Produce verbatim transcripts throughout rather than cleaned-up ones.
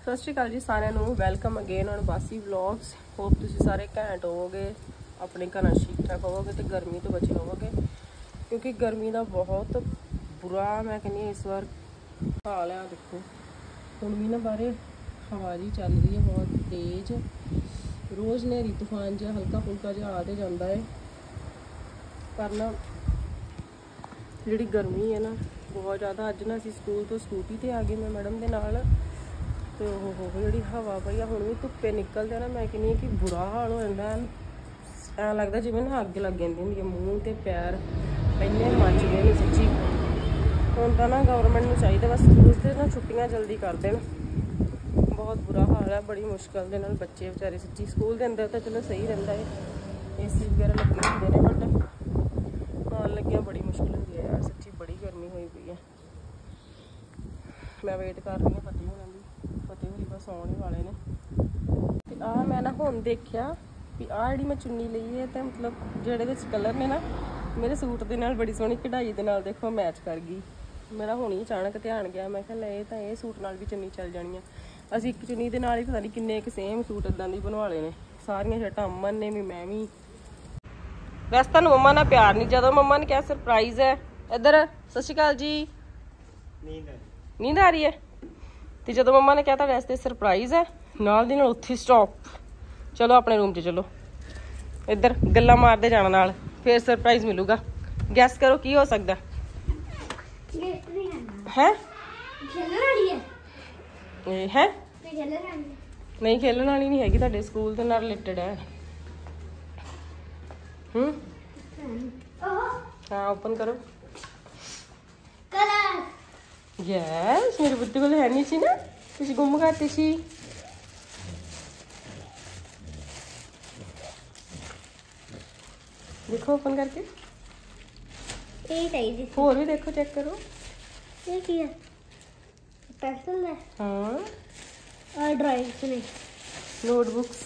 सत श्री अकाल जी सारिਆਂ ਨੂੰ welcome again on Bassi vlogs. Hope ਤੁਸੀਂ ਸਾਰੇ ਘੈਂਟ ਹੋਵੋਗੇ, ਆਪਣੇ ਘਰਾਂ ਠੀਕ ਠਾਕ ਹੋਵੋਗੇ ਤੇ ਗਰਮੀ ਤੋਂ ਬਚੇ ਹੋਵੋਗੇ, ਕਿਉਂਕਿ ਗਰਮੀ ਦਾ ਬਹੁਤ ਬੁਰਾ ਮੈਂ ਕਹਿੰਦੀ ਹਾਂ ਇਸ ਵਾਰ ਹਾਲ ਹੈ। ਦੇਖੋ ਹੁਣ ਵੀ ਨਾ ਬਾਹਰ ਹਵਾ ਜੀ ਚੱਲ ਰਹੀ ਹੈ ਬਹੁਤ ਤੇਜ਼, ਰੋਜ਼ ਹਨੇਰੀ ਤੂਫਾਨ ਜਿਹਾ ਹਲਕਾ ਫੁਲਕਾ ਜਿਹਾ ਆ ਤੇ ਜਾਂਦਾ ਹੈ, ਪਰ ਨਾ ਜਿਹੜੀ ਗਰਮੀ ਹੈ ਨਾ ਬਹੁਤ ਜ਼ਿਆਦਾ। ਅੱਜ ਨਾ ਅਸੀਂ ਸਕੂਲ ਤੋਂ ਸਕੂਟੀ ਤੇ ਆ ਗਏ ਮੈਂ ਮੈਡਮ ਦੇ ਨਾਲ, ਤੇ ਉਹ ਹੋ ਜਿਹੜੀ ਹਵਾ ਪਈ ਆ ਹੁਣ ਵੀ ਧੁੱਪੇ ਨਿਕਲਦੇ ਨਾ ਮੈਂ ਕਹਿੰਦੀ ਕਿ ਬੁਰਾ ਹਾਲ ਹੋ ਜਾਂਦਾ। ਐਂ ਲੱਗਦਾ ਜਿਵੇਂ ਨਾ ਅੱਗ ਲੱਗ ਜਾਂਦੀ ਹੁੰਦੀ ਹੈ, ਮੂੰਹ ਤੇ ਪੈਰ ਇੰਨੇ ਮੱਚ ਗਏ ਨੇ ਸੱਚੀ। ਹੁਣ ਤਾਂ ਨਾ ਗਵਰਨਮੈਂਟ ਨੂੰ ਚਾਹੀਦਾ ਬਸ ਸਕੂਲ ਤੇ ਨਾ ਛੁੱਟੀਆਂ ਜਲਦੀ ਕਰ ਦੇਣ। ਬਹੁਤ ਬੁਰਾ ਹਾਲ ਹੈ, ਬੜੀ ਮੁਸ਼ਕਿਲ ਦੇ ਨਾਲ ਬੱਚੇ ਵਿਚਾਰੇ ਸੱਚੀ। ਸਕੂਲ ਦੇ ਅੰਦਰ ਤਾਂ ਚਲੋ ਸਹੀ ਰਹਿੰਦਾ ਹੈ, ਏ ਸੀ ਵਗੈਰਾ ਲੱਗੇ ਹੁੰਦੇ ਨੇ, ਬਟ ਆਉਣ ਲੱਗਿਆ ਬੜੀ ਮੁਸ਼ਕਿਲ ਹੁੰਦੀ ਹੈ ਯਾਰ ਸੱਚੀ। ਬੜੀ ਗਰਮੀ ਹੋਈ ਪਈ ਹੈ। ਮੈਂ ਵੇਟ ਕਰ ਰਹੀ ਹਾਂ ਫਤਿਹ ਹੋਰਾਂ ਦੀ, ਫਤਿਹ ਹੋਰੀ ਬਸ ਆਉਣ ਹੀ ਵਾਲੇ ਨੇ। ਤੇ ਆਹ ਮੈਂ ਨਾ ਹੁਣ ਦੇਖਿਆ ਵੀ ਆਹ ਜਿਹੜੀ ਮੈਂ ਚੁੰਨੀ ਲਈ ਹੈ ਤੇ ਮਤਲਬ ਜਿਹੜੇ ਵਿੱਚ ਕਲਰ ਨੇ ਨਾ ਮੇਰੇ ਸੂਟ ਦੇ ਨਾਲ ਬੜੀ ਸੋਹਣੀ ਕਢਾਈ ਦੇ ਨਾਲ ਦੇਖੋ ਮੈਚ ਕਰ ਗਈ। ਮੇਰਾ ਹੁਣ ਹੀ ਅਚਾਨਕ ਧਿਆਨ ਗਿਆ, ਮੈਂ ਕਿਹਾ ਲੈ ਇਹ ਤਾਂ ਇਹ ਸੂਟ ਨਾਲ ਵੀ ਚੁੰਨੀ ਚੱਲ ਜਾਣੀ ਆ। ਅਸੀਂ ਇੱਕ ਚੁੰਨੀ ਦੇ ਨਾਲ ਹੀ ਪਤਾ ਨਹੀਂ ਕਿੰਨੇ ਇੱਕ ਸੇਮ ਸੂਟ ਇੱਦਾਂ ਦੀ ਬਣਵਾ ਲਏ ਨੇ। ਸਾਰੀਆਂ ਸ਼ਰਟਾਂ ਅਮਨ ਨੇ ਵੀ, ਮੈਂ ਵੀ। ਵੈਸੇ ਤੁਹਾਨੂੰ ਮੰਮਾ ਨਾਲ ਪਿਆਰ ਨਹੀਂ, ਜਦੋਂ ਮੰਮਾ ਨੇ ਕਿਹਾ ਸਰਪ੍ਰਾਈਜ਼ ਹੈ ਇੱਧਰ ਸਤਿ ਸ਼੍ਰੀ ਅਕਾਲ ਜੀ, ਨੀਂਦ ਆ ਰਹੀ ਹੈ, ਤੇ ਜਦੋਂ ਮੰਮਾ ਨੇ ਕਿਹਾ ਤੁਹਾਡੇ ਵਾਸਤੇ ਸਰਪ੍ਰਾਈਜ਼ ਹੈ ਨਾਲ ਦੀ ਨਾਲ ਉੱਥੇ ਸਟਾਪ, ਚਲੋ ਆਪਣੇ ਰੂਮ 'ਚ ਚਲੋ, ਇੱਧਰ ਗੱਲਾਂ ਮਾਰਦੇ ਜਾਣਾ ਨਾਲ, ਫਿਰ ਸਰਪ੍ਰਾਈਜ਼ ਮਿਲੂਗਾ। ਗੈਸ ਕਰੋ ਕੀ ਹੋ ਸਕਦਾ ਹੈ? ਇਹ ਹੈ ਨਹੀਂ ਖੇਲਣ ਵਾਲੀ ਨਹੀਂ ਹੈਗੀ, ਤੁਹਾਡੇ ਸਕੂਲ ਦੇ ਨਾਲ ਰਿਲੇਟਡ ਹੈ। ਹੂੰ ਹਾਂ ਓਪਨ ਕਰੋ। ਯੈਸ ਮੇਰੇ ਬੁੱਤੇ ਕੋਲ ਹੈ ਨਹੀਂ ਸੀ ਨਾ, ਤੁਸੀਂ ਗੁੰਮ ਕਰਤੀ ਸੀ। ਦੇਖੋ ਓਪਨ ਕਰਕੇ, ਇਹ ਚਾਹੀਦੀ ਹੋਰ ਵੀ ਦੇਖੋ, ਚੈੱਕ ਕਰੋ। ਇਹ ਕੀ ਹੈ? ਪੈਨਸਲ ਹੈ? ਹਾਂ ਆ ਡਰਾਇੰਗਸ ਨੇ, ਨੋਟਬੁੱਕਸ।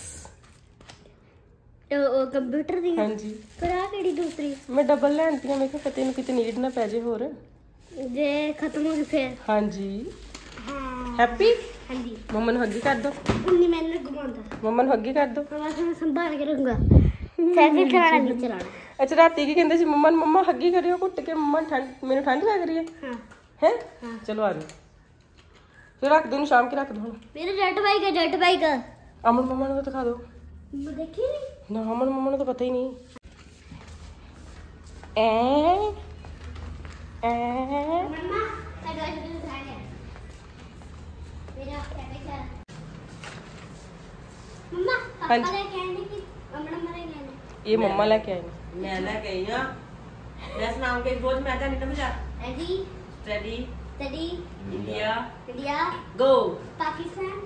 ਉਹ ਕੰਪਿਊਟਰ ਦੀ? ਹਾਂਜੀ। ਪਰ ਆ ਕਿਹੜੀ ਦੂਸਰੀ? ਮੈਂ ਡਬਲ ਲੈਣਤੀ ਆ, ਮੈਂ ਕਿਹਾ ਫਤਿਹ ਨੂੰ ਕਿਤੇ ਨੀਡ ਨਾ ਪੈ ਜੇ ਹੋਰ, ਜੇ ਖਤਮ ਹੋ ਗਈ ਫਿਰ। ਹਾਂਜੀ ਹਾਂ ਹੈਪੀ। ਹਾਂਜੀ ਮੰਮਾ ਨੂੰ ਹੱਗੀ ਕਰ ਦੋ, ਉਨੀ ਮੈਨੂੰ ਘੁਮਾਉਂਦਾ। ਮੰਮਾ ਨੂੰ ਹੱਗੀ ਕਰ ਦੋ। ਬਸ ਮੈਂ ਸੰਭਾਲ ਕੇ ਰਹੂੰਗਾ, ਸਾਈਕਲ ਚਲਾਣਾ ਨਹੀਂ ਚਲਾਣਾ। ਅੱਛਾ ਰਾਤੀ ਕੀ ਕਹਿੰਦੇ ਸੀ ਮੰਮਾ ਨੂੰ? ਮੰਮਾ ਹੱਗੀ ਕਰਿਓ ਘੁੱਟ ਕੇ, ਮੰਮਾ ਠੰਡ ਮੈਨੂੰ ਠੰਡ ਲੱਗ ਰਹੀ ਹੈ। ਹਾਂ ਹੈ ਚਲੋ ਆ ਜਾਓ, ਫਿਰ ਰੱਖ ਦੋ ਨੂੰ, ਸ਼ਾਮ ਕੇ ਰੱਖ ਦੋ ਹੁਣ। ਮੇਰਾ ਜੱਟ ਬਾਈਕ ਹੈ, ਜੱਟ ਬਾਈਕ। ਅਮਨ ਮੰਮਾ ਨੂੰ ਤਾਂ ਦਿਖਾ ਦੋ। ਮੈਂ ਦੇਖੀ ਨਹੀਂ ਨਾ ਅਮਨ ਮੰਮਾ ਨੂੰ ਤਾਂ ਪਤਾ ਹੀ ਨਹੀਂ। ਐ ਐ ਮੰਮਾ ਸਾਡਾ ਅੱਜ ਦਿਨ ਖਾ ਲਿਆ ਮੇਰਾ ਕਹਿੰਦੇ ਕਰ ਮੰਮਾ ਪਾਪਾ ਹਾਂਜੀ। ਨੇ ਕਹਿੰਦੇ ਕਿ ਅਮਣਾ ਮਰੇ ਗਏ ਨੇ। ਇਹ ਮੰਮਾ ਲੈ ਕੇ ਆਏ ਨੇ। ਮੈਂ ਲੈ ਕੇ ਆਈ ਆ। ਮੈਂ ਸੁਣਾਉਂ ਕਿ ਰੋਜ਼ ਮੈਂ ਤਾਂ ਨਹੀਂ ਨਾ ਮਜ਼ਾ। Ready steady steady India India go Pakistan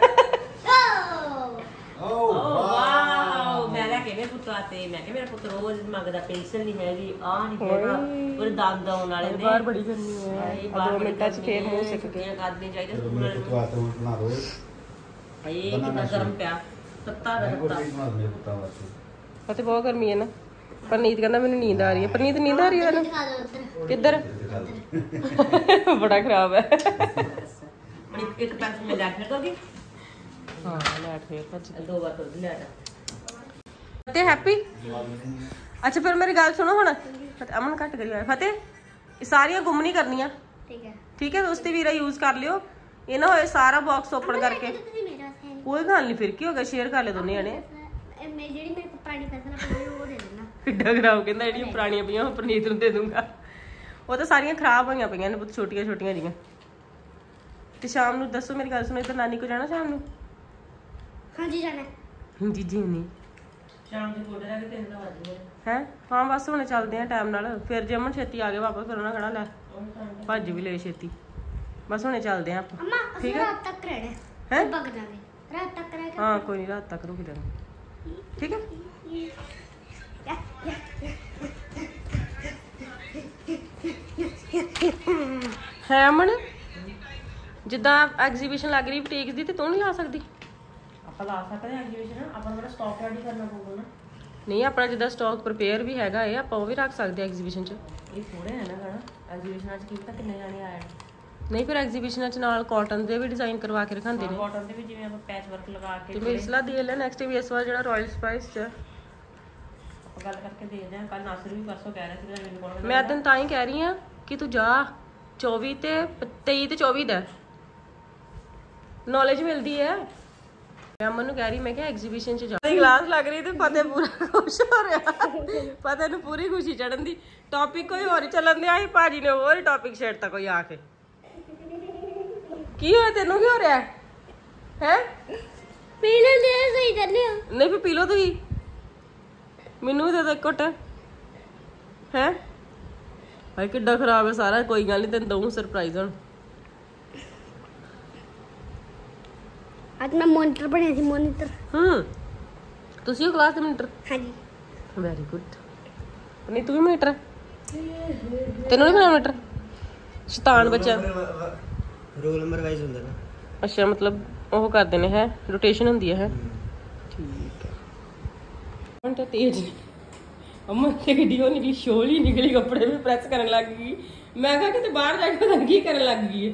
go. Oh wow ਮੈਂ ਲੈ ਕੇ ਮੇਰੇ ਪੁੱਤਾਂ ਤੇ ਮੈਂ ਕਿ ਮੇਰਾ ਪੁੱਤ ਰੋਜ਼ ਮੰਗਦਾ ਪੈਨਸਲ ਨਹੀਂ ਹੈਗੀ, ਆ ਨਹੀਂ ਹੈਗਾ, ਉਹ ਦੰਦ ਆਉਣ ਵਾਲੇ ਨੇ। ਬਾਹਰ ਬੜੀ ਗਰਮੀ ਹੈ, ਦੋ ਮਿੰਟਾਂ 'ਚ ਫੇਰ ਮੂੰਹ ਸਿੱਕ ਗਿਆ। ਕਰਨੀ ਚਾਹੀਦੀ ਸਕੂਲ ਵਾਲੇ ਨੂੰ। ਬਣਾ ਦੋ ਭਾਈ ਕਿੰਨਾ ਗਰਮ ਪਿਆ ਤੱਤਾ ਦਾ ਤੱਤਾ। ਅਤੇ ਬਹੁਤ ਗਰਮੀ ਹੈ ਨਾ। ਪਰਨੀਤ ਕਹਿੰਦਾ ਮੈਨੂੰ ਨੀਂਦ ਆ ਰਹੀ ਹੈ। ਪਰਨੀਤ ਨੀਂਦ ਆ ਰਹੀ ਹੈ ਤੈਨੂੰ? ਦਿਖਾ ਦੋ ਉੱਧਰ ਕਿੱਧਰ? ਬੜਾ ਖਰਾਬ ਹੈ। ਇੱਕ ਇੱਕ ਪੈਨਸਲ ਮੈਂ ਲੈ ਫਿਰ ਦੋਗੀ। ਹਾਂ ਲੈਟ ਫੇਰ ਭੱਜ ਗਈ। ਦੋ ਵਾਰ ਤੋਂ ਲੈ ਜਾ ਫਤਿਹ ਹੈਪੀ। ਅੱਛਾ ਫਿਰ ਮੇਰੀ ਗੱਲ ਸੁਣੋ ਹੁਣ, ਅਮਨ ਘੱਟ ਕਰੀ ਹੋਇਆ। ਫਤਿਹ ਇਹ ਸਾਰੀਆਂ ਗੁੰਮ ਨਹੀਂ ਕਰਨੀਆਂ, ਠੀਕ ਹੈ ਠੀਕ ਹੈ? ਉਸ ਤੇ ਵੀਰਾ ਯੂਜ਼ ਕਰ ਲਿਓ, ਇਹ ਨਾ ਹੋਏ ਸਾਰਾ ਬਾਕਸ ਓਪਨ ਕਰਕੇ। ਤੁਸੀਂ ਮੇਰਾ ਹੈ ਕੋਈ ਗੱਲ ਨਹੀਂ, ਫਿਰ ਕੀ ਹੋ ਗਿਆ, ਸ਼ੇਅਰ ਕਰ ਲੈ ਦੋਨੇ ਜਣੇ। ਮੈਂ ਜਿਹੜੀ ਮੇਰੇ ਕੋਲ ਪੁਰਾਣੀ ਪੈਸਾ ਨਾ ਉਹ ਦੇ ਦੇਣਾ। ਕਿੱਡਾ ਖਰਾਬ ਕਹਿੰਦਾ, ਜਿਹੜੀਆਂ ਪੁਰਾਣੀਆਂ ਪਈਆਂ ਉਹ ਪਰਨੀਤ ਨੂੰ ਦੇ ਦੂੰਗਾ। ਉਹ ਤਾਂ ਸਾਰੀਆਂ ਖਰਾਬ ਹੋਈਆਂ ਪਈਆਂ ਨੇ, ਬਹੁਤ ਛੋਟੀਆਂ ਛੋਟੀਆਂ ਜੀਆਂ। ਤੇ ਸ਼ਾਮ ਨੂੰ ਦੱਸੋ ਮੇਰੀ ਗੱਲ ਸੁਣੋ, ਇੱਧਰ ਨਾਨੀ ਕੋ ਜਾਣਾ ਸ਼ਾਮ ਨੂੰ? ਹਾਂਜੀ ਜਾਣਾ ਜੀ ਜੀ ਨਹੀਂ ਸ਼ਾਮ ਦੇ ਕੋਲ ਰਹਿ ਕੇ ਤਿੰਨ ਦਾ ਵੱਜ ਗਏ ਹੈ। ਹਾਂ ਬਸ ਹੁਣ ਚੱਲਦੇ ਆ ਟਾਈਮ ਨਾਲ, ਫਿਰ ਜੇ ਅਮਨ ਛੇਤੀ ਆ ਗਏ ਵਾਪਸ ਫਿਰ ਉਹਨਾਂ ਖੜਾ ਲੈ ਭੱਜ ਵੀ ਲੈ ਛੇਤੀ। ਬਸ ਹੁਣੇ ਚੱਲਦੇ ਆ ਆਪਾਂ, ਅੰਮਾ ਠੀਕ ਅਸੀਂ ਹੈ? ਰਾਤ ਤੱਕ ਰਹਿਣਾ ਹੈਂ? ਹੈ, ਭੱਗ ਜਾਵੇ ਰਾਤ ਤੱਕ ਰਹਿ ਕੇ। ਹਾਂ ਕੋਈ ਨਹੀਂ, ਰਾਤ ਤੱਕ ਰੁਕ ਜਾਣਾ, ਠੀਕ ਹੈ? ਹੈ ਅਮਨ ਜਿੱਦਾਂ ਐਗਜ਼ੀਬਿਸ਼ਨ ਲੱਗ ਰਹੀ ਬੁਟੀਕ ਦੀ, ਤੇ ਤੂੰ ਨਹੀਂ ਲਾ ਸਕਦੀ? ਆਪਾਂ ਲਾ ਸਕਦੇ ਹਾਂ ਐਗਜ਼ੀਬਿਸ਼ਨ, ਆਪਾਂ ਨੂੰ ਸਟਾਕ ਰੈਡੀ ਕਰਨਾ ਪਊਗਾ ਨਾ। ਨਹੀਂ ਆਪਣਾ ਜਿੱਦਾਂ ਸਟਾਕ ਪ੍ਰਪੇਅਰ ਵੀ ਹੈਗਾ ਇਹ, ਆਪਾਂ ਉਹ ਵੀ ਰੱਖ ਸਕਦੇ ਐਗਜ਼ੀਬਿਸ਼ਨ 'ਚ। ਇਹ ਥੋੜੇ ਹੈ ਨਾ ਗਾਣਾ ਐਗਜ਼ੀਬਿਸ਼ਨਾਂ 'ਚ ਕੀ ਪਤਾ ਕਿੰਨੇ ਜਾਣੇ ਆਏ। ਨਹੀਂ ਫਿਰ ਐਗਜ਼ੀਬਿਸ਼ਨਾਂ 'ਚ ਨਾਲ ਕਾਟਨ ਦੇ ਵੀ ਡਿਜ਼ਾਈਨ ਕਰਵਾ ਕੇ ਰਖਾਉਂਦੇ ਨੇ। ਕਾਟਨ ਦੇ ਵੀ ਜਿਵੇਂ ਆਪਾਂ ਪੈਚ ਵਰਕ ਲਗਾ ਕੇ ਤੇ ਮੇਰੀ ਸਲਾਹ ਦੇ ਲੈ ਨੈਕਸਟ ਵੀ ਇਸ ਵਾਰ ਜਿਹੜਾ ਰਾਇਲ ਸਪਾਈਸ 'ਚ ਆਪਾਂ ਗੱਲ ਕਰਕੇ ਦੇਖਦੇ ਹਾਂ। ਕੱਲ ਨਾਸਰ ਵੀ ਪਰਸੋਂ ਕਹਿ ਰਿਹਾ ਸੀ ਕਿ ਮੈਨੂੰ ਕੋਲ ਮੈਂ ਤੈਨੂੰ ਤਾਂ ਹੀ ਕਹਿ ਰਹੀ ਹਾਂ ਕਿ ਤੂੰ ਜਾ ਚੌਵੀ ਤੇ ਤੇਈ ਤੇ ਚੌਵੀ ਦਾ ਨੌਲੇਜ ਮਿਲਦੀ ਹੈ। ਮੈਂ ਅਮਨ ਨੂੰ ਕਹਿ ਰਹੀ ਮੈਂ ਕਿਹਾ ਐਗਜ਼ੀਬਿਸ਼ਨ 'ਚ ਜਾ ਕਲਾਸ ਲੱਗ ਰਹੀ ਤੇ ਫਤਿਹ ਪੂਰਾ ਖੁਸ਼ ਹੋ ਰਿਹਾ। ਫਤਿਹ ਨੂੰ ਪੂਰੀ ਖੁਸ਼ੀ ਚੜਨ ਦੀ। ਟੌਪਿਕ ਕੋਈ ਹੋਰ ਹੀ ਚੱਲਣ ਦਿਆ ਸੀ, ਭਾਜੀ ਨੇ ਹੋਰ ਹੀ ਟੌਪਿਕ ਛੇੜਤਾ ਕੋਈ ਆ ਕੇ। ਕੀ ਹੋਇਆ ਤੈਨੂੰ, ਕੀ ਹੋ ਰਿਹਾ ਹੈ? ਪੀ ਲੈਂਦੇ ਆ ਸਹੀ ਕਰਨੇ ਆ। ਨਹੀਂ ਫਿਰ ਪੀ ਲਓ ਤੁਸੀਂ, ਮੈਨੂੰ ਵੀ ਦੇ ਦੋ ਇੱਕ ਘੁੱਟ। ਹੈ ਹਾਏ ਕਿੱਡਾ ਖਰਾਬ ਹੈ ਸਾਰਾ। ਕੋਈ ਗੱਲ ਨਹੀਂ ਤੈਨੂੰ ਦਊਂ ਸਰਪ੍ਰਾਈਜ਼ ਹੁਣ। ਅੱਜ ਮੈਂ ਮੋਨੀਟਰ ਬਣਿਆ ਸੀ, ਮੋਨੀਟਰ। ਹੂੰ ਤੁਸੀਂ ਉਹ ਕਲਾਸ ਦੇ ਮੋਨੀਟਰ? ਹਾਂਜੀ। Very good. ਨਹੀਂ ਤੂੰ ਵੀ ਮੋਨੀਟਰ? ਤੈਨੂੰ ਨਹੀਂ ਬਣਾਉਣਾ ਮੋਨੀਟਰ? ਸ਼ੈਤਾਨ ਬੱਚਾ। ਰੋਲ ਨੰਬਰ ਵਾਈਜ਼ ਹੁੰਦਾ ਨਾ। ਅੱਛਾ ਮਤਲਬ ਉਹ ਕਰਦੇ ਨੇ ਹੈ, ਰੋਟੇਸ਼ਨ ਹੁੰਦੀ ਹੈ। ਠੀਕ ਹੈ। ਹੁਣ ਤਾਂ ਤੇਜ਼ ਅਮਨ ਤੇ ਵੀਡੀਓ ਨਿਕਲੀ, ਸ਼ੋਲ ਹੀ ਨਿਕਲੀ, ਕੱਪੜੇ ਵੀ ਪ੍ਰੈਸ ਕਰਨ ਲੱਗ ਗਈ। ਮੈਂ ਕਿਹਾ ਕਿਤੇ ਬਾਹਰ ਜਾ ਕੇ ਪਤਾ ਕੀ ਕਰਨ ਲੱਗ ਗਈ ਹੈ।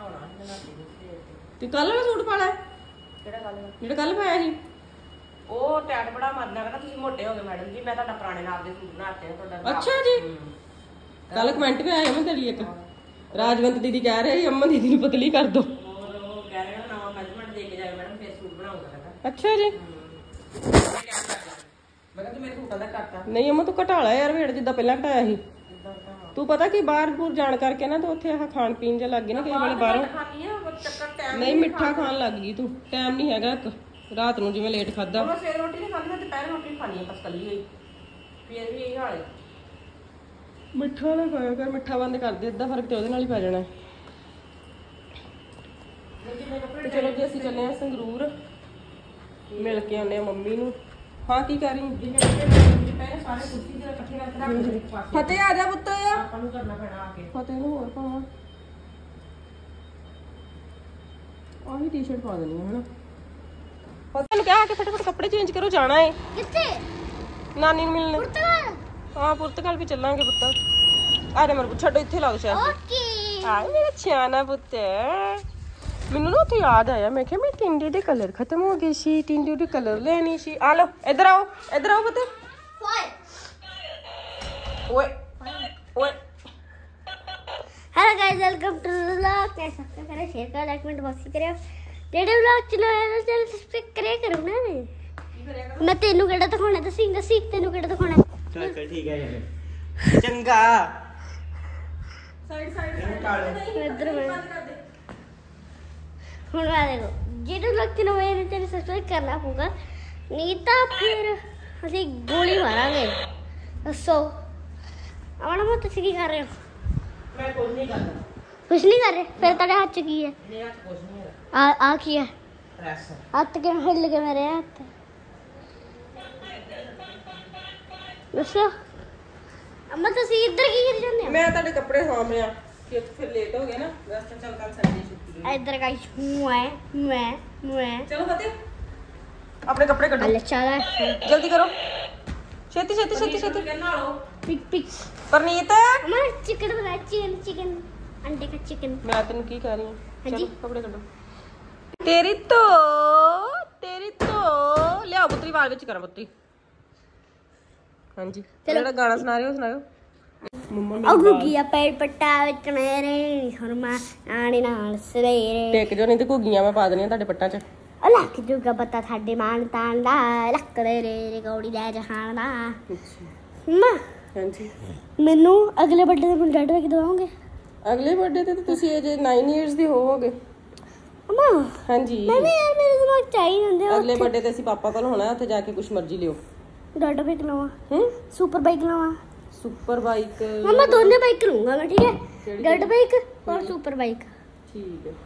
ਤੇ ਕੱਲ ਵਾਲਾ ਸੂਟ ਪਾਣਾ ਕਿਹੜਾ ਕੱਲ ਜਿਹੜਾ ਕੱਲ ਪਾਇਆ ਸੀ? ਉਹ ਟੈਟ ਬੜਾ ਮਰਨਾ ਕਹਿੰਦਾ ਤੁਸੀਂ ਮੋਟੇ ਹੋ ਗਏ ਮੈਡਮ ਜੀ, ਮੈਂ ਤੁਹਾਡਾ ਪੁਰਾਣੇ ਨਾਪ ਦੇ ਸੂਟ ਬਣਾਤੇ ਆ ਤੁਹਾਡਾ। ਅੱਛਾ ਜੀ। ਕੱਲ ਕਮੈਂਟ ਵੀ ਆਇਆ ਅਮਨ ਤੇਰੀ ਇੱਕ, ਰਾਜਵੰਤ ਦੀਦੀ ਕਹਿ ਰਹੇ ਅਮਨ ਦੀਦੀ ਨੂੰ ਪਤਲੀ ਕਰ ਦੋ। ਹੋਰ ਉਹ ਕਹਿ ਰਿਹਾ ਨਵਾਂ ਮੈਜਰਮੈਂਟ ਦੇ ਕੇ ਜਾਏ ਮੈਡਮ, ਫਿਰ ਸੂਟ ਬਣਾਉਂਗਾ ਕਹਿੰਦਾ। ਅੱਛਾ ਜੀ। ਮੈਂ ਕਿਹਾ ਤੂੰ ਮੇਰੇ ਸੂਟਾਂ ਦਾ ਕਰਤਾ। ਨਹੀਂ ਅਮਨ ਤੂੰ ਘਟਾ ਲਿਆ ਯਾਰ ਵੇੜ ਜਿੱਦਾਂ ਪਹਿਲਾਂ ਘਟਾਇਆ ਸੀ। ਤੂੰ ਪਤਾ ਕੀ ਬਾਹਰ ਬੂਰ ਜਾਣ ਕਰਕੇ ਨਾ ਤੇ ਉੱਥੇ ਆਹ ਖਾਣ ਪੀਣ ਜਿਹਾ ਲੱਗ ਗਿਆ ਨਾ ਕਈ ਵੇਲੇ ਬਾਹਰੋਂ। ਖਾਣੀ ਆ ਚੱਕਰ ਟਾਈਮ ਨਹੀਂ ਮਿੱਠਾ ਖਾਣ ਲੱਗ ਗਈ ਤੂੰ। ਟਾਈਮ ਨਹੀਂ ਹੈਗਾ ਇੱਕ, ਰਾਤ ਨੂੰ ਜਿਵੇਂ ਲੇਟ ਖਾਦਾ। ਮੈਂ ਸਵੇਰ ਰੋਟੀ ਨਹੀਂ ਖਾਂਦੀ, ਮੈਂ ਦੁਪਹਿਰ ਰੋਟੀ ਖਾਣੀ ਆ ਬਸ ਕੱਲੀ ਹੋਈ। ਫਿਰ ਵੀ ਇਹ ਹਾਲ ਹੈ। ਮਿੱਠਾ ਨਾ ਖਾਇਆ ਕਰ, ਮਿੱਠਾ ਬੰਦ ਕਰ ਦੇ, ਅੱਧਾ ਫਰਕ ਤੇ ਉਹਦੇ ਨਾਲ ਹੀ ਪੈ ਜਾਣਾ। ਤੇ ਚਲੋ ਜੀ ਅਸੀਂ ਚੱਲੇ ਆ ਸੰਗਰੂਰ, ਮਿਲ ਕੇ ਆਉਂਦੇ ਆ ਮੰਮੀ ਨੂੰ। ਹਾਂ ਕੀ ਕਰ ਰਹੀ? ਸਾਰੇ ਕੁਰਸੀ ਤੇ ਇਕੱਠੇ ਕਰਕੇ ਰੱਖ ਦੇ ਇੱਕ ਪਾਸੇ। ਫਤਿਹ ਆ ਜਾ ਪੁੱਤ। ਆਪਾਂ ਨੂੰ ਕਰਨਾ ਪੈਣਾ ਆ ਕੇ। ਫਤਿਹ ਨੂੰ ਹੋਰ ਪਾਵਾਂ, ਆਹੀ ਟੀ-ਸ਼ਰਟ ਪਾ ਦੇਣੀ ਹੈ ਹਨਾ। ਫਤਿਹ ਨੂੰ ਕਿਹਾ ਕਿ ਫਟਾਫਟ ਕੱਪੜੇ ਚੇਂਜ ਕਰੋ, ਜਾਣਾ ਏ ਕਿੱਥੇ? ਨਾਨੀ ਨੂੰ ਮਿਲਣ। ਪੁਰਤਗਾਲ। ਹਾਂ ਪੁਰਤਗਾਲ ਵੀ ਚੱਲਾਂਗੇ ਪੁੱਤ। ਆ ਜਾ ਮੇਰੇ ਕੋਲ, ਛੱਡੋ ਇੱਥੇ ਲਾ ਦੋ ਸ਼ਾਇਦ। ਓਕੇ। ਆ ਮੇਰਾ ਛਿਆਣਾ ਪੁੱਤ। ਮੈਨੂੰ ਨਾ ਉੱਥੇ ਯਾਦ ਆਇਆ, ਮੈਂ ਕਿਹਾ ਮੈਂ ਟਿੰਡੀ ਦੇ ਕਲਰ ਖਤਮ ਹੋ ਗਏ ਸੀ, ਟਿੰਡੀ ਦੇ ਕਲਰ ਲੈਣੀ ਸੀ। ਆ ਲਓ ਇੱਧਰ ਆਓ, ਇੱਧਰ ਆਓ ਪੁੱਤ। ਓਏ ਓਏ hello guys, welcome to the vlog. कैसे सब्सक्राइब करें, शेयर करें, लाइक कमेंट बॉक्स करें। जेडे व्लॉग चलाया ना चैनल सब्सक्राइब करे करो ना। मैं मैं तेनू केड़ा दिखाना दसी दसी तेनू केड़ा दिखाना। चल चल ठीक है यार। चंगा साइड साइड इधर मैं हुन आ देखो, जेडे व्लॉग चलाया ना चैनल सब्सक्राइब करना होगा, नहीं तो फिर ਅਸੀਂ ਗੋਲੀ ਮਾਰਾਂਗੇ। ਦੱਸੋ ਆਣਾ ਮਤ ਤੁਸੀਂ ਕੀ ਕਰ ਰਹੇ ਹੋ? ਮੈਂ ਕੁਝ ਨਹੀਂ ਕਰਦਾ। ਕੁਝ ਨਹੀਂ ਕਰ ਰਹੇ? ਫਿਰ ਤੁਹਾਡੇ ਹੱਥ 'ਚ ਕੀ ਹੈ? ਮੇਰੇ ਹੱਥ ਕੁਝ ਨਹੀਂ ਹੈ। ਆ ਆ ਕੀ ਹੈ? ਪ੍ਰੈਸ। ਹੱਥ ਕਿਵੇਂ ਹਿੱਲ ਗਏ ਮੇਰੇ ਹੱਥ? ਦੱਸੋ ਅੰਮਾ ਤੁਸੀਂ ਇੱਧਰ ਕੀ ਕਰੀ ਜਾਂਦੇ ਹੋ? ਮੈਂ ਤੁਹਾਡੇ ਕੱਪੜੇ ਸਾਂਭ ਰਿਹਾ ਕਿ ਫਿਰ ਲੇਟ ਹੋ ਗਏ ਨਾ, ਰਸਤੇ ਚੱਲ ਕੱਲ ਸੰਡੇ ਛੁੱਟੀ ਹੈ। ਇੱਧਰ ਗਾਇਸ ਮੈਂ ਮੈਂ ਮੈਂ ਚਲੋ ਫਤਿਹ ਆਪਣੇ ਕੱਪੜੇ ਕੱਢੋ, ਅੱਲਾ ਚਾਲਾ ਜਲਦੀ ਕਰੋ, ਛੇਤੀ ਛੇਤੀ ਛੇਤੀ ਛੇਤੀ। ਕਿੰਨਾ ਲਓ ਪਿਕ ਪਿਕ ਪਰਨੀਤ अम्मा चिकन बनाया, चिकन चिकन अंडे का चिकन। ਮੈਂ ਤੈਨੂੰ ਕੀ ਕਹਿ ਰਹੀ ਹਾਂ? ਹਾਂਜੀ। ਚਲੋ ਕੱਪੜੇ ਕੱਢੋ। ਤੇਰੀ ਧੋ ਤੇਰੀ ਧੋ ਲਿਆਓ ਪੁੱਤਰੀ, ਵਾਲ ਵਿੱਚ ਕਰਾਂ ਪੁੱਤਰੀ। ਹਾਂਜੀ ਜਿਹੜਾ ਗਾਣਾ ਸੁਣਾ ਰਹੇ ਹੋ ਸੁਣਾਓ। ਮੰਮਾ ਉਹ ਗੁੱਗੀਆ ਪੈਰ ਪੱਟਾ ਵਿੱਚ ਮੇਰੇ ਸੁਰਮਾ ਆਣੇ ਨਾਲ ਸਵੇਰੇ ਟੇਕ ਜੋ, ਨਹੀਂ ਤੇ ਘੁੱਗੀਆਂ ਮੈਂ ਪਾ ਦੇਣੀਆਂ ਤੁਹਾਡੇ ਪੱਟਾਂ 'ਚ। ਉਹ ਲੱਕ ਜੂਗਾ ਪਤਾ ਸਾਡੇ ਮਾਨ ਤਾਨ ਦਾ, ਲੱਕ ਦੇ ਰੇ ਗੌੜੀ ਲੈ ਜਹਾਨ ਦਾ। ਅੰਮਾ ਹਾਂਜੀ ਮੈਨੂੰ ਅਗਲੇ ਬਰਥਡੇ ਤੇ ਮੈਨੂੰ ਰੈਡ ਵੇਕ ਦਵਾਓਗੇ? ਅਗਲੇ ਬਰਥਡੇ ਤੇ ਤੁਸੀਂ ਅਜੇ ਨੌ ਇਅਰਸ ਦੀ ਹੋਵੋਗੇ। ਅੰਮਾ ਹਾਂਜੀ ਮੈਂ ਯਾਰ ਮੇਰੇ ਦਿਮਾਗ ਚ ਆਈ ਹੁੰਦੇ ਆ। ਅਗਲੇ ਬਰਥਡੇ ਤੇ ਅਸੀਂ ਪਾਪਾ ਕੋਲ ਹੋਣਾ, ਉੱਥੇ ਜਾ ਕੇ ਕੁਛ ਮਰਜ਼ੀ ਲਿਓ। ਰੈਡ ਵੇਕ ਲਵਾਂ, ਹੂੰ ਸੁਪਰ ਬਾਈਕ ਲਵਾਂ? ਸੁਪਰ ਬਾਈਕ मम्मा दोनों बाइक लूंगा मैं, ठीक है? डर्ट बाइक और सुपर बाइक। ठीक है।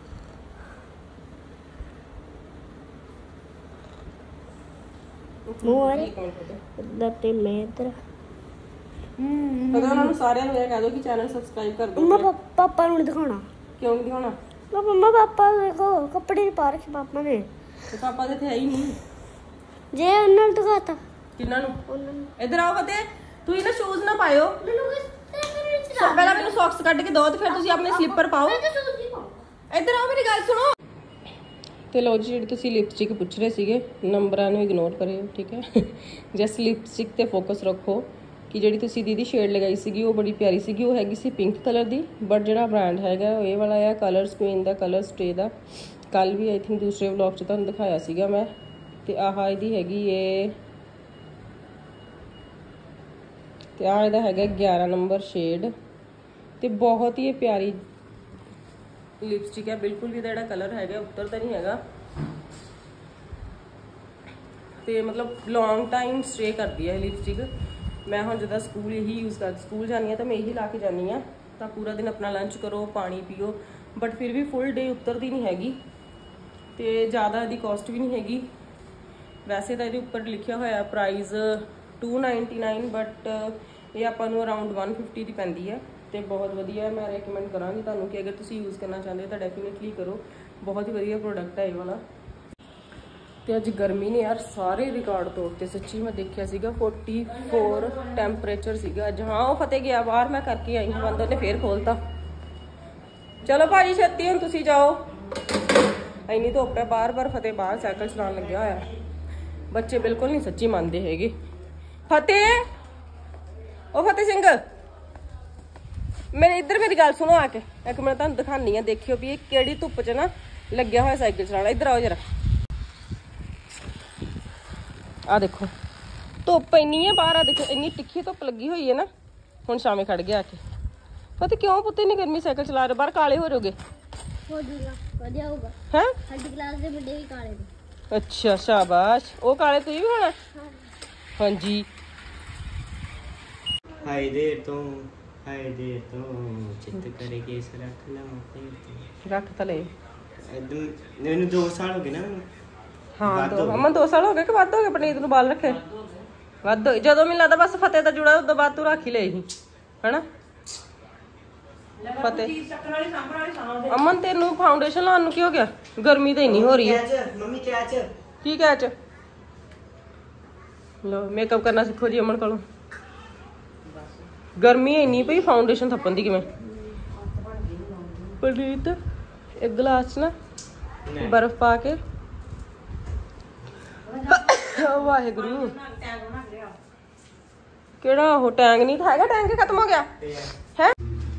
मोरे दते में इधर ਪਤਾ ਉਹਨਾਂ ਨੂੰ ਸਾਰਿਆਂ ਨੂੰ ਇਹ ਕਹਿ ਦਿਓ ਕਿ ਚੈਨਲ ਸਬਸਕ੍ਰਾਈਬ ਕਰ ਦਿਓ। मम्मा पापा ਨੂੰ ਦਿਖਾਉਣਾ। ਕਿਉਂ ਨਹੀਂ ਦਿਖਾਉਣਾ? मम्मा पापा देखो कपड़े नहीं पा रखे पापा ने। ਤੇ ਪਾਪਾ ਦੇ ਇੱਥੇ ਹੈ ਹੀ ਨਹੀਂ। जे ਉਹਨਾਂ ਨੂੰ ਦਿਖਾਤਾ ਕਿੰਨਾਂ ਨੂੰ? ਉਹਨਾਂ ਨੂੰ। ਇੱਧਰ ਆਓ ਫਤਿਹ, ਤੁਸੀਂ ਨਾ ਸ਼ੂਜ਼ ਨਾ ਪਾਇਓ। ਮੈਨੂੰ ਕਿਸ ਤਰ੍ਹਾਂ ਸੋ ਪਹਿਲਾਂ ਮੈਨੂੰ ਸੌਕਸ ਕੱਢ ਕੇ ਦਿਓ ਤੇ ਫਿਰ ਤੁਸੀਂ ਆਪਣੇ ਸਲਿੱਪਰ ਪਾਓ। ਮੈਂ ਤਾਂ ਸੂਟ ਨਹੀਂ ਪਾਉਣਾ। ਇੱਧਰ ਆਓ ਮੇਰੀ ਗੱਲ ਸੁਣੋ। ਤੇ ਲੋ ਜੀ ਜਿਹੜੀ ਤੁਸੀਂ ਲਿਪਸਟਿਕ ਪੁੱਛ ਰਹੇ ਸੀਗੇ ਨੰਬਰਾਂ ਨੂੰ ਇਗਨੋਰ ਕਰਿਓ ਠੀਕ ਹੈ। ਜਸਟ ਲਿਪਸਟਿਕ ਤੇ ਫੋਕਸ ਰੱਖੋ ਕਿ ਜਿਹੜੀ ਤੁਸੀਂ ਦੀਦੀ ਸ਼ੇਡ ਲਗਾਈ ਸੀਗੀ ਉਹ ਬੜੀ ਪਿਆਰੀ ਸੀਗੀ। ਉਹ ਹੈਗੀ ਸੀ ਪਿੰਕ ਕਲਰ ਦੀ, ਬਟ ਜਿਹੜਾ ਬ੍ਰਾਂਡ ਹੈਗਾ ਉਹ ਇਹ ਵਾਲਾ ਆ ਕਲਰ ਸਕੁਈਨ ਦਾ, ਕਲਰ ਸਟੇ ਦਾ। ਕੱਲ ਵੀ ਆਈ ਥਿੰਕ ਦੂਸਰੇ ਵਲੌਗ 'ਚ ਤੁਹਾਨੂੰ ਦਿਖਾਇਆ ਸੀਗਾ ਮੈਂ। ਤੇ ਆਹ ਇਹਦੀ ਹੈਗੀ ਏ, ਤੇ ਆਹ ਇਹਦਾ ਹੈਗਾ ਗਿਆਰਾਂ ਨੰਬਰ ਸ਼ੇਡ। ਤੇ ਬਹੁਤ ਹੀ ਪਿਆਰੀ ਲਿਪਸਟਿਕ ਹੈ, ਬਿਲਕੁਲ ਵੀ ਇਹਦਾ ਜਿਹੜਾ ਕਲਰ ਹੈਗਾ ਉੱਤਰਦਾ ਨਹੀਂ ਹੈਗਾ। ਤੇ ਮਤਲਬ ਲੌਂਗ ਟਾਈਮ ਸਟੇ ਕਰਦੀ ਹੈ ਲਿਪਸਟਿਕ। ਮੈਂ ਹੁਣ ਜਦੋਂ ਸਕੂਲ ਇਹੀ ਯੂਜ਼ ਕਰ ਸਕੂਲ ਜਾਂਦੀ ਹਾਂ ਤਾਂ ਮੈਂ ਇਹੀ ਲਾ ਕੇ ਜਾਂਦੀ ਹਾਂ, ਤਾਂ ਪੂਰਾ ਦਿਨ ਆਪਣਾ ਲੰਚ ਕਰੋ, ਪਾਣੀ ਪੀਓ, ਬਟ ਫਿਰ ਵੀ ਫੁੱਲ ਡੇ ਉਤਰਦੀ ਨਹੀਂ ਹੈਗੀ। ਤੇ ਜ਼ਿਆਦਾ ਇਹਦੀ ਕੋਸਟ ਵੀ ਨਹੀਂ ਹੈਗੀ। ਵੈਸੇ ਤਾਂ ਇਹਦੇ ਉੱਪਰ ਲਿਖਿਆ ਹੋਇਆ price two ninety nine, but ਇਹ ਆਪਾਂ ਨੂੰ ਅਰਾਊਂਡ ਵਨ ਫਿਫਟੀ ਦੀ ਪੈਂਦੀ ਹੈ। ਤੇ ਬਹੁਤ ਵਧੀਆ, ਮੈਂ ਰეკਮੈਂਡ ਕਰਾਂਗੀ ਤੁਹਾਨੂੰ ਕਿ ਅਗਰ ਤੁਸੀਂ ਯੂਜ਼ ਕਰਨਾ ਚਾਹੁੰਦੇ ਹੋ ਤਾਂ ਡੈਫੀਨੇਟਲੀ ਕਰੋ। ਬਹੁਤ ਹੀ ਵਧੀਆ ਪ੍ਰੋਡਕਟ ਹੈ ਇਹ ਵਾਲਾ। ਤੇ ਅੱਜ ਗਰਮੀ ਨੇ ਯਾਰ ਸਾਰੇ ਰਿਕਾਰਡ ਤੋੜਤੇ ਸੱਚੀ। ਮੈਂ ਦੇਖਿਆ ਸੀਗਾ ਫੋਰਟੀ ਫੋਰ ਟੈਂਪਰੇਚਰ ਸੀਗਾ ਅੱਜ। ਹਾਂ ਉਹ ਫਤਿਹ ਗਿਆ ਬਾਹਰ, ਮੈਂ ਕਰਕੇ ਆਈ ਹਾਂ ਬੰਦ, ਉਹਨੇ ਫੇਰ ਖੋਲਤਾ। ਚਲੋ ਭਾਜੀ ਛੇਤੀ ਹੁਣ ਤੁਸੀਂ ਜਾਓ, ਇੰਨੀ ਧੁੱਪ ਹੈ ਬਾਹਰ। ਬਾਰ ਫਤਿਹ ਬਾਹਰ ਸਾਈਕਲ ਚਲਾਉਣ ਲੱਗਿਆ ਹੋਇਆ। ਬੱਚੇ ਬਿਲਕੁਲ ਨਹੀਂ ਸੱਚੀ ਮੰਨਦੇ ਹੈਗੇ। ਫਤਿਹ, ਉਹ ਫਤਿਹ ਸਿੰਘ, ਮੇਰੇ ਇੱਧਰ ਮੇਰੀ ਗੱਲ ਸੁਣੋ ਆ ਕੇ ਇੱਕ ਮਿੰਟ, ਤੁਹਾਨੂੰ ਦਿਖਾਉਂਦੀ ਆ। ਦੇਖਿਓ ਵੀ ਇਹ ਕਿਹੜੀ ਧੁੱਪ 'ਚ ਨਾ ਲੱਗਿਆ ਹੋਇਆ ਸਾਈਕਲ ਚਲਾਉਣਾ। ਇੱਧਰ ਆਓ ਜਰਾ, ਆ ਦੇਖੋ ਧੁੱਪ ਇੰਨੀ ਹੈ ਬਾਹਰ। ਆ ਦੇਖੋ ਇੰਨੀ ਤਿੱਖੀ ਧੁੱਪ ਲੱਗੀ ਹੋਈ ਹੈ ਨਾ। ਹੁਣ ਸ਼ਾਮੇ ਖੜ ਗਿਆ ਆ ਕੇ। ਪਤਾ ਕਿਉਂ ਪੁੱਤ ਇੰਨੀ ਗਰਮੀ ਸਾਈਕਲ ਚਲਾ ਰਹੇ? ਬਾਹਰ ਕਾਲੇ ਹੋ ਜਾਓਗੇ। ਹੋ ਜੂਗਾ, ਵਧੀਆ ਹੋਊਗਾ। ਹੈ ਸਾਡੀ ਕਲਾਸ ਦੇ ਮੁੰਡੇ ਵੀ ਕਾਲੇ ਨੇ। ਅੱਛਾ ਸ਼ਾਬਾਸ਼, ਉਹ ਕਾਲੇ ਤੁਸੀਂ ਵੀ ਹੋਣਾ? ਹਾਂਜੀ। ਹਾਏ ਦੇਰ ਤੋਂ ਹਾਏ ਦੇਰ ਤੋਂ ਚਿੱਤ ਕਰੇ ਕੇਸ ਰੱਖ ਲਵਾਂ ਫੇਰ। ਰੱਖ ਤਾਂ ਲੈ। ਇਦਾਂ ਮੈਨੂੰ ਦੋ ਸਾਲ ਹੋ ਗਏ ਨਾ। ਹਾਂ ਦੋ, ਅਮਨ ਦੋ ਸਾਲ ਹੋ ਗਏ ਕਿ ਵੱਧ ਹੋ ਗਏ ਪਨੀਤ ਨੂੰ ਬਾਲ ਰੱਖੇ? ਵੱਧ ਹੋਏ। ਜਦੋਂ ਮੈਨੂੰ ਲੱਗਦਾ ਬਸ ਫਤਿਹ ਦਾ ਜੁੜਾ ਉਦੋਂ ਬਾਅਦ ਤੂੰ ਰੱਖ ਹੀ ਲਏ ਸੀ ਹਨਾ ਫਤਿਹ? ਅਮਨ ਤੈਨੂੰ ਫਾਊਂਡੇਸ਼ਨ ਲਾਉਣ ਨੂੰ ਕੀ ਹੋ ਗਿਆ? ਗਰਮੀ ਤਾਂ ਇੰਨੀ ਹੋ ਰਹੀ ਹੈ। ਮੰਮੀ ਕੈਚ ਕੀ ਕੈਚ? ਲੋ ਮੇਕਅਪ ਕਰਨਾ ਸਿੱਖੋ ਜੀ ਅਮਨ ਕੋਲੋਂ। ਗਰਮੀ ਇੰਨੀ ਪਈ, ਫਾਊਂਡੇਸ਼ਨ ਥੱਪਣ ਦੀ ਕਿਵੇਂ? ਪਨੀਤ ਇੱਕ ਗਲਾਸ 'ਚ ਨਾ ਬਰਫ਼ ਪਾ ਕੇ, ਵਾਹਿਗੁਰੂ ਕਿਹੜਾ ਉਹ ਟੈਂਗ? ਨਹੀਂ ਤਾਂ ਹੈਗਾ ਟੈਂਗ, ਖਤਮ ਹੋ ਗਿਆ ਹੈ।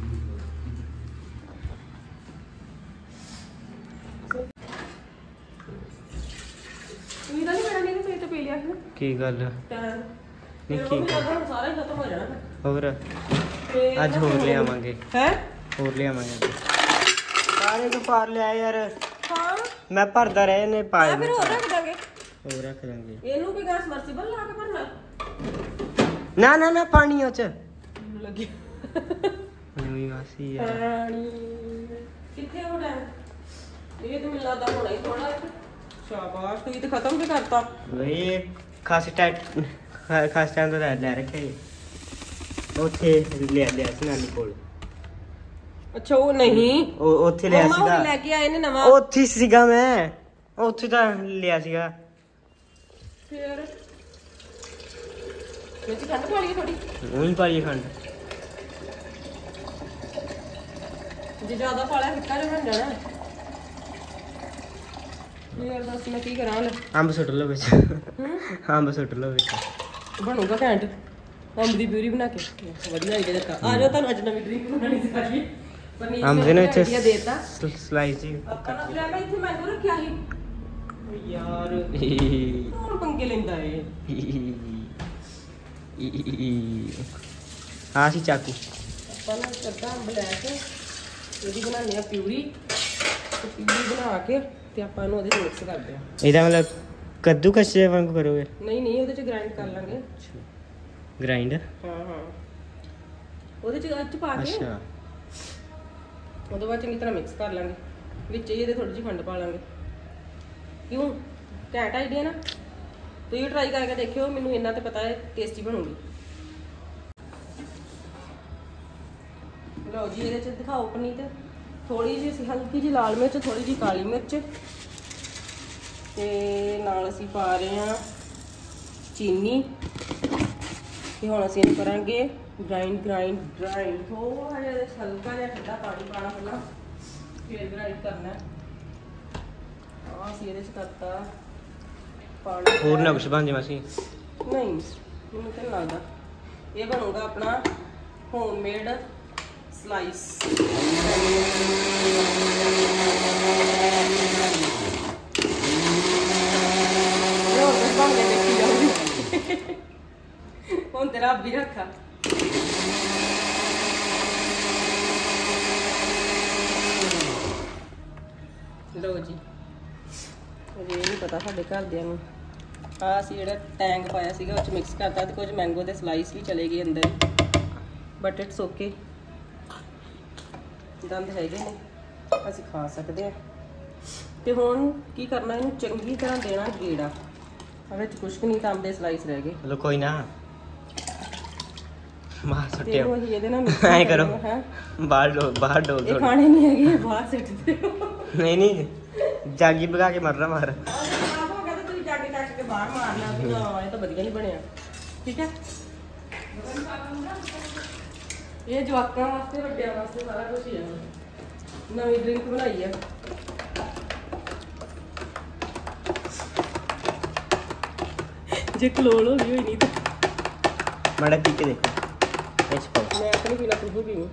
ਕੀ ਗੱਲ ਟੈਂਗ ਨਿੱਕੀ ਸਾਰਾ ਹੀ ਖਤਮ ਹੋ ਜਾਣਾ। ਹੋਰ ਅੱਜ ਹੋਰ ਲਿਆਵਾਂਗੇ। ਹੈ ਹੋਰ ਲਿਆਵਾਂਗੇ। ਸਾਰੇ ਤੋਂ ਪਾਰ ਲਿਆ ਯਾਰ। ਹਾਂ ਮੈਂ ਭਰਦਾ ਰਹੇ ਨੇ ਪਾਏ। ਫਿਰ ਹੋਰ ਰੱਖ ਦਾਂਗੇ। ਹੋਰ ਰੱਖ ਦਾਂਗੇ। ਇਹਨੂੰ ਵੀ ਗੈਸ ਮਰਸੀਬਲ ਲਾ ਕੇ ਭਰਨਾ। ਨਾ ਨਾ ਨਾ ਪਾਣੀ ਉਹ ਚ ਲੱਗੀ ਨਹੀਂ ਵਾਸੀ ਯਾਰ। ਪਾਣੀ ਕਿੱਥੇ ਹੋ ਰਿਹਾ? ਇਹ ਤਾਂ ਮੈਨੂੰ ਲੱਗਦਾ ਹੋਣਾ ਹੀ ਥੋੜਾ। ਸ਼ਾਬਾਸ਼, ਤੂੰ ਤਾਂ ਖਤਮ ਵੀ ਕਰਤਾ। ਵੇ ਖਾਸ ਟਾਈਟ ਖਾਸ ਟਾਈਮ ਤੋਂ ਲੈ ਰੱਖਿਆ ਜੀ। ਉੱਥੇ ਲਿਆ ਲਿਆ ਸੀ ਨਾਨੀ ਕੋਲ। ਅੱਛਾ ਉਹ ਨਹੀਂ, ਉਹ ਉੱਥੇ ਲਿਆ ਮੰਮਾ ਸੀਗਾ। ਉਹ ਲੈ ਕੇ ਆਏ ਨੇ ਨਵਾਂ। ਉੱਥੇ ਸੀਗਾ ਮੈਂ, ਉੱਥੇ ਤਾਂ ਲਿਆ ਸੀਗਾ। ਫਿਰ ਵਿੱਚ ਖੰਡ ਪਾ ਲਈ ਥੋੜੀ। ਉਹੀ ਪਾਈ ਖੰਡ। ਜੇ ਜ਼ਿਆਦਾ ਪਾ ਲਿਆ ਫਿੱਕਾ ਜਿਹਾ ਬਣ ਜਾਣਾ। ਯਾਰ ਦੱਸ ਮੈਂ ਕੀ ਕਰਾਂ ਲੈ। ਅੰਬ ਸੁੱਟ ਲਓ ਵਿੱਚ। ਅੰਬ ਸੁੱਟ ਲਓ ਵਿੱਚ। ਬਣੂਗਾ ਘੈਂਟ। ਅੰਬ ਦੀ ਪਿਊਰੀ ਬਣਾ ਕੇ ਵਧੀਆ ਆਈਡੀਆ ਦਿੱਤਾ। ਆ ਜਾਓ ਤੁਹਾਨੂੰ ਅੱਜ ਨਵੀਂ ਡਰਿੰਕ ਬਣਾਉਣੀ ਸਿਖਾਈਏ। ਅੰਬ ਦੇ ਵਿੱਚ ਆਈਡੀਆ ਦੇਤਾ। ਸਲਾਈਸ ਜੀ ਆਪਾਂ ਨਾ ਲੈ ਮੈਂ ਇੱਥੇ ਮੈਂਗੋ ਰੱਖਿਆ ਸੀ ਯਾਰ। ਕੌਣ ਪੰਗੇ ਲੈਂਦਾ ਏ? ਹਾਂ ਸੀ ਚਾਕੂ। ਆਪਾਂ ਨਾ ਕੱਦਾ ਅੰਬ ਲੈ ਕੇ ਇਹਦੀ ਬਣਾਉਂਦੇ ਆ ਪਿਊਰੀ। ਤੇ ਪਿਊਰੀ ਬਣਾ ਕੇ ਤੇ ਆਪਾਂ ਇਹਨੂੰ ਉਹਦੇ ਮਿਕਸ ਕਰਦੇ ਆ। ਇਹਦਾ ਮਤਲਬ ਕੱਦੂ ਕੱਚੇ ਵਾਂਗੂ ਕਰੋਗੇ? ਨਹੀਂ ਨਹੀਂ, ਉਹਦੇ ਚ ਗ੍ਰਾਈਂਡ ਕਰ ਲਾਂਗੇ। ਗ੍ਰਾਈਂਡ? ਹਾਂ ਹਾਂ, ਉਹਦੇ ਚ ਅੱਜ ਪਾ ਕੇ ਅੱਛਾ। ਉਹਦੇ ਬਾਅਦ ਚੰਗੀ ਤਰ੍ਹਾਂ ਮਿਕਸ ਕਰ ਲਾਂਗੇ। ਵਿੱਚ ਇਹਦੇ ਥੋੜੀ ਜਿਹੀ ਖੰਡ ਪਾ ਲਾਂਗੇ। ਕਿਉਂ? ਘੈਂਟ ਆਈਡੀਆ ਨਾ। ਤੁਸੀਂ ਟਰਾਈ ਕਰਕੇ ਦੇਖਿਓ, ਮੈਨੂੰ ਇੰਨਾ ਤੇ ਪਤਾ ਹੈ ਟੇਸਟੀ ਬਣੂਗੀ। ਲਓ ਜੀ ਇਹਦੇ ਚ ਦਿਖਾਓ ਪਨੀਤ। ਥੋੜੀ ਜਿਹੀ ਹਲਕੀ ਜਿਹੀ ਲਾਲ ਮਿਰਚ, ਥੋੜੀ ਜਿਹੀ ਕਾਲੀ ਮਿਰਚ, ਤੇ ਨਾਲ ਅਸੀਂ ਪਾ ਰਹੇ ਹਾਂ ਚੀਨੀ। ਤੇ ਹੁਣ ਅਸੀਂ ਇਹਨੂੰ ਕਰਾਂਗੇ ਗ੍ਰਾਈਂਡ ਗ੍ਰਾਈਂਡ ਗ੍ਰਾਈਂਡ। ਥੋੜਾ ਜਿਹਾ ਹਲਕਾ ਜਿਹਾ ਠੰਡਾ ਪਾਣੀ ਪਾਣਾ ਪਹਿਲਾਂ। ਫਿਰ ਗ੍ਰਾਈਂਡ ਕਰਨਾ ਹੈ। ਆਹ ਅਸੀਂ ਇਹਦੇ 'ਚ ਕਰਤਾ ਪਾਣੀ। ਹੋਰ ਨਾ ਕੁਛ ਬਣ ਜੇ ਮਾਸੀ। ਨਹੀਂ ਮੈਨੂੰ ਤਾਂ ਨਹੀਂ ਲੱਗਦਾ। ਇਹ ਬਣੂਗਾ ਆਪਣਾ ਹੋਮਮੇਡ ਸਲਾਈਸ। ਲੋ ਬਸ ਬਣ ਕੇ ਦੇਖੀ ਜਾਊਗੀ। ਹੁਣ ਤੇਰਾ ਵੀ ਰੱਖਾ। ਲੋ ਜੀ ਇਹ ਨਹੀਂ ਪਤਾ ਸਾਡੇ ਘਰਦਿਆਂ ਨੂੰ। ਆ ਅਸੀਂ ਜਿਹੜਾ ਟੈਂਗ ਪਾਇਆ ਸੀਗਾ ਉਹ ਚ ਮਿਕਸ ਕਰਤਾ ਤੇ ਕੁਝ ਮੈਂਗੋ ਦੇ ਸਲਾਈਸ ਵੀ ਚਲੇ ਗਏ ਅੰਦਰ, ਬਟ ਇਟਸ ਓਕੇ। ਦੰਦ ਹੈਗੇ ਨੇ, ਅਸੀਂ ਖਾ ਸਕਦੇ ਹਾਂ। ਤੇ ਹੁਣ ਕੀ ਕਰਨਾ, ਇਹਨੂੰ ਚੰਗੀ ਤਰ੍ਹਾਂ ਦੇਣਾ ਗੇੜਾ। ਵਿੱਚ ਕੁਛ ਨਹੀਂ ਤਾਂ ਦੇ ਸਲਾਈਸ ਰਹਿ ਗਏ। ਚਲੋ ਕੋਈ ਨਾ ਮਾਰ ਤੇ ਸੁੱਟਿਓ। ਇਹਨੂੰ ਅਸੀਂ ਇਹਦੇ ਨਾਲ ਮਿਕਸ ਐਂ ਕਰੋ ਹੈ। ਬਾਹਰ ਡੋ ਬਾਹਰ ਡੋਲ ਇਹ ਖਾਣੇ ਨਹੀਂ ਹੈਗੇ, ਇਹ ਬਾਹਰ ਸਿੱਟ ਦਿਓ। ਨਹੀਂ ਨਹੀਂ ਜਾਗੀ ਭਗਾ ਕੇ ਮਰਨਾ ਮਾਰ। ਬਾਹਰ ਮਾਰ ਲਿਆ ਵੀ ਨਾ, ਇਹ ਤਾਂ ਵਧੀਆ ਨਹੀਂ ਬਣਿਆ। ਠੀਕ ਹੈ, ਇਹ ਜਵਾਕਾਂ ਵਾਸਤੇ ਵੱਡਿਆਂ ਵਾਸਤੇ ਸਾਰਾ ਕੁਝ ਹੀ ਹੈ। ਨਵੀਂ ਡਰਿੰਕ ਬਣਾਈ ਆ। ਜੇ ਕਲੋਲ ਹੋ ਗਈ ਹੋਈ ਨਹੀਂ ਤਾਂ ਮਾੜਾ ਪੀ ਕੇ ਦੇਖੋ ਇਹ ਚ ਪਾਓ। ਮੈਂ ਤਾਂ ਨਹੀਂ ਪੀਣਾ, ਤੂੰ ਪੀਵੀਂ।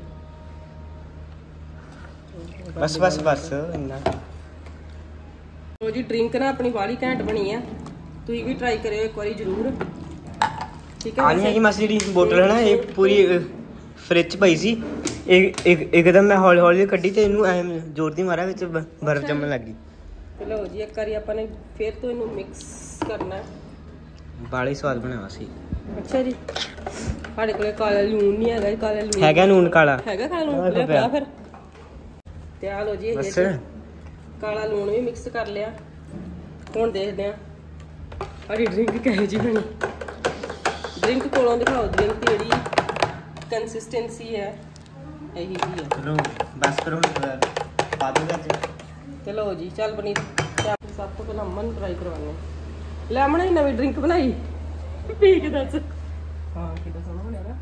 ਬਸ ਬਸ ਬਸ ਇੰਨਾ। ਲੋ ਜੀ ਡਰਿੰਕ ਨਾ ਆਪਣੀ ਬਾਹਲੀ ਘੈਂਟ ਬਣੀ ਆ, ਤੁਸੀਂ ਵੀ ਟਰਾਈ ਕਰਿਓ ਇੱਕ ਵਾਰੀ ਜ਼ਰੂਰ। ਠੀਕ ਹੈ, ਆਣੀ ਹੈ ਕਿ ਮਾਸੀ ਜਿਹੜੀ ਬੋਤਲ ਹੈ ਨਾ ਇਹ ਪੂਰੀ ਫ੍ਰਿਜ ਚ ਪਈ ਸੀ। ਇੱਕ ਇੱਕ ਇੱਕਦਮ ਮੈਂ ਹੌਲੀ ਹੌਲੀ ਕੱਢੀ ਤੇ ਇਹਨੂੰ ਐ ਜ਼ੋਰ ਦੀ ਮਾਰਿਆ ਵਿੱਚ ਬ- ਬਰਫ਼ ਜੰਮਣ ਲੱਗ ਗਈ। ਤੇ ਲਓ ਜੀ ਇੱਕ ਵਾਰੀ ਆਪਾਂ ਨੇ ਫਿਰ ਤੋਂ ਇਹਨੂੰ ਮਿਕਸ ਕਰਨਾ ਹੈ। ਬਾਲਾ ਹੀ ਸਵਾਦ ਬਣਾਇਆ ਸੀ। ਅੱਛਾ ਜੀ, ਸਾਡੇ ਕੋਲੇ ਕਾਲਾ ਲੂਣ ਨਹੀਂ ਹੈਗਾ। ਕਾਲਾ ਲੂਣ ਹੈਗਾ ਨੂਨ ਕਾਲਾ ਹੈਗਾ ਕਾਲਾ ਆਹ ਲੂਣ ਪਿਆ। ਪਿਆ ਫਿਰ। ਤੇ ਆ ਲਓ ਜੀ ਇਹਦੇ ਬਸ ਚ ਕਾਲਾ ਲੂਣ ਵੀ ਮਿਕਸ ਕਰ ਲਿਆ। ਹੁਣ ਦੇਖਦੇ ਆ ਸਾਡੀ ਡਰਿੰਕ ਕਿਹੋ ਜਿਹੀ ਬਣੀ। ਡਰਿੰਕ ਕੋਲੋਂ ਦਿਖਾਓ, ਡਰਿੰਕ ਦੀ ਜਿਹੜੀ ਕੰਸਿਸਟੈਂਸੀ ਹੈ ਇਹੀ ਜੀ ਹੈ। ਚਲੋ ਬਸ ਕਰੋ ਹੁਣ ਪਾ ਦੋ ਗੱਜ। ਤੇ ਲਓ ਜੀ ਚੱਲ ਬਣੀ। ਤੇ ਆਪਾਂ ਸਭ ਤੋਂ ਪਹਿਲਾਂ ਅਮਨ ਨੂੰ ਟਰਾਈ ਕਰਵਾਉਂਦੇ ਹਾਂ। ਲੈ ਅਮਨ, ਨਵੀਂ ਡਰਿੰਕ ਬਣਾਈ, ਪੀ ਕੇ ਦੱਸ। ਹਾਂ ਕਿੱਦਾਂ ਸੋਹਣਾ ਬਣਿਆ ਨਾ।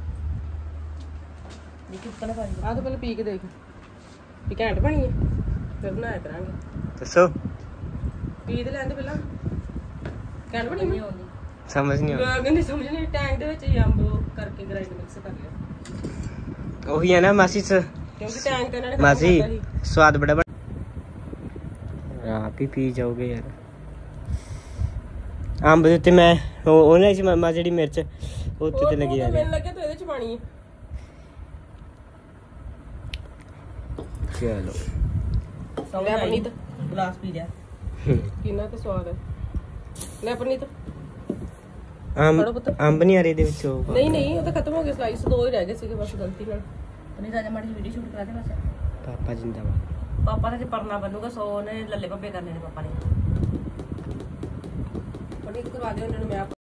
ਆਹ ਤਾਂ ਪਹਿਲਾਂ ਪੀ ਕੇ ਦੇਖ ਵੀ ਘੈਂਟ ਬਣੀ ਹੈ, ਫਿਰ ਬਣਾਇਆ ਕਰਾਂਗੇ। ਦੱਸੋ ਪੀ ਤੇ ਲੈਂਦੇ ਪਹਿਲਾਂ। ਘੈਂਟ ਬਣੀ ਨਹੀਂ ਆਉਂਦੀ ਸਮਝ ਨਹੀਂ ਆਉਂਦੀ। ਕਹਿੰਦੀ ਸਮਝ ਨਹੀਂ। ਟੈਂਕ ਦੇ ਵਿੱਚ ਹੀ ਅੰਬ ਕਰਕੇ ਗ੍ਰਾਈਂਡ ਮਿਕਸ ਕਰ ਲਿਆ। ਉਹੀ ਹੈ ਨਾ ਮਾਸੀ ਸ ਕਿਉਂਕਿ ਟੈਂਕ ਤੇ ਇਹਨਾਂ ਨੇ ਮਾਸੀ ਖਾਧਾ ਸੀ। ਸਵਾਦ ਬੜਾ ਬਣ। ਆਪ ਹੀ ਪੀ ਜਾਓਗੇ ਯਾਰ। ਅੰਬ ਦੇ ਉੱਤੇ ਮੈਂ ਉਹ ਉਹ ਨਾ ਸੀ ਮਾ ਜਿਹੜੀ ਮਿਰਚ ਉਹ ਉੱਤੇ ਤੇ ਲੱਗੀ ਜਾ ਰਹੀ। ਮੈਨੂੰ ਲੱਗਿਆ ਤੂੰ ਇਹਦੇ ਚ ਪਾਣੀ ਹੈ। ਚਲੋ ਲੈ ਪਨੀਤ, ਗਲਾਸ ਪੀ ਲਿਆ। ਕਿੰਨਾ ਕੁ ਸਵਾਦ ਹੈ। ਲੈ ਪਨੀਤ। ਅੰਬ ਅੰਬ ਨਹੀਂ ਆ ਰਹੇ ਇਹਦੇ ਵਿੱਚ ਉਹ। ਨਹੀਂ ਨਹੀਂ, ਉਹ ਤਾਂ ਖਤਮ ਹੋ ਗਏ। ਸਲਾਈਸ ਦੋ ਹੀ ਰਹਿ ਗਏ ਸੀਗੇ ਬਸ ਗਲਤੀ ਨਾਲ। ਪਨੀਤ ਅੱਜ ਮਾੜੀ ਵੀਡੀਓ ਸ਼ੂਟ ਕਰਾ ਦੇ ਬਸ। ਪਾਪਾ ਜਿੰਦਾਬਾਦ। ਪਾਪਾ ਨੇ ਜੇ ਪਰਨਾ ਬੰਨੂਗਾ ਸੌ ਨੇ ਲੱਲੇ ਪੱਪੇ ਕਰਨੇ ਨੇ ਪਾਪਾ ਨੇ। ਪਨੀਤ ਕਰਵਾ ਦੇ ਉਹਨਾਂ ਨੂੰ। ਮੈਂ